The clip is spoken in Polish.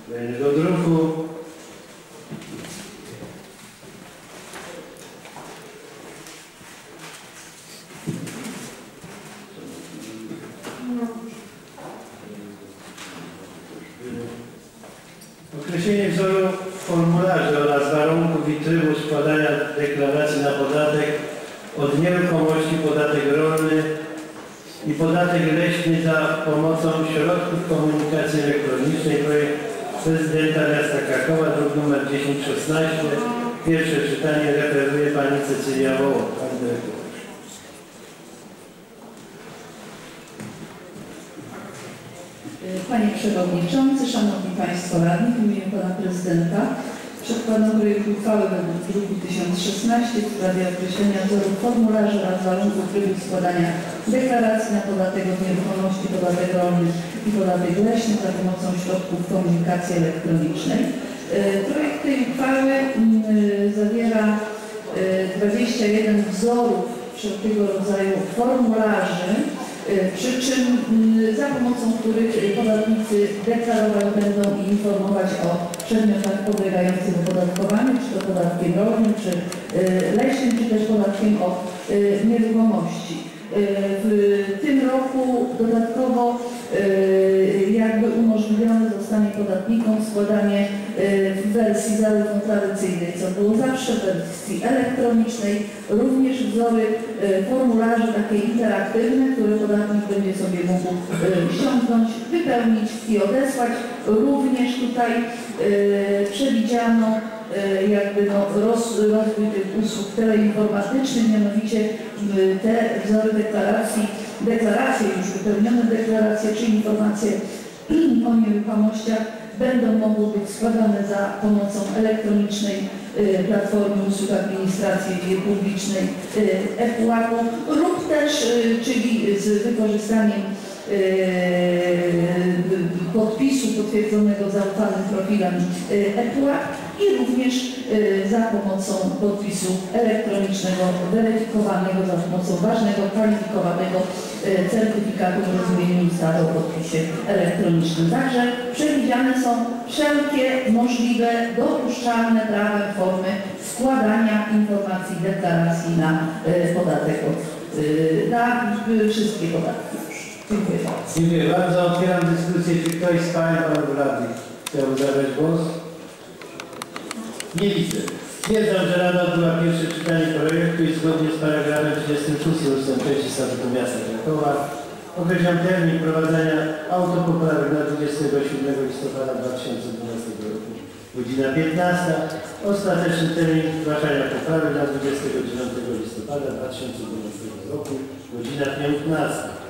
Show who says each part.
Speaker 1: kolejnego druku. Określenie wzoru formularzy oraz warunków i trybu składania deklaracji na podatek od nieruchomości, podatek rolny i podatek leśny za pomocą środków komunikacji elektronicznej. Projekt prezydenta miasta Krakowa, druk nr 1016. Pierwsze czytanie referuje pani Cecylia Wołoch. Pani dyrektor.
Speaker 2: Panie Przewodniczący, Szanowni Państwo Radni, w imieniu Pana Prezydenta przedkładam projekt uchwały według druku 1016 w sprawie określenia wzoru formularzy oraz warunków trybu składania deklaracji na podatek od nieruchomości, podatek rolny i podatek leśny za pomocą środków komunikacji elektronicznej. Projekt tej uchwały zawiera 21 wzorów wszelkiego rodzaju formularzy, przy czym za pomocą których podatnicy deklarować będą i informować o przedmiotach podlegających opodatkowaniu, czy to podatkiem rolnym, czy leśnym, czy też podatkiem od nieruchomości. W tym roku dodatkowo jakby umożliwione zostanie podatnikom składanie w wersji zarówno tradycyjnej, co było zawsze, w wersji elektronicznej, również wzory formularzy takie interaktywne, które podatnik będzie sobie mógł ściągnąć, wypełnić i odesłać. Również tutaj przewidziano jakby rozwój tych usług teleinformatycznych, mianowicie te wzory deklaracje, już wypełnione deklaracje czy informacje o nieruchomościach będą mogły być składane za pomocą elektronicznej platformy usług administracji publicznej ePUAP-u lub też, czyli z wykorzystaniem podpisu potwierdzonego zaufanym profilem ePUAP i również za pomocą podpisu elektronicznego weryfikowanego za pomocą ważnego, kwalifikowanego certyfikatu w rozumieniu ustawy o podpisie elektronicznym. Także przewidziane są wszelkie możliwe, dopuszczalne prawem formy składania informacji, deklaracji na podatek na wszystkie podatki. Dziękuję bardzo.
Speaker 1: Dziękuję bardzo. Otwieram dyskusję. Czy ktoś z Pań Panów Radnych chciałby zabrać głos? Nie widzę. Stwierdzam, że Rada odbyła pierwsze czytanie projektu i zgodnie z paragrafem 36 ust. 3 Statutu Miasta Krakowa określam termin wprowadzenia autopoprawek na 27 listopada 2012 roku. Godzina 15. Ostateczny termin zgłaszania poprawek na 29 listopada 2012 roku. Godzina 15.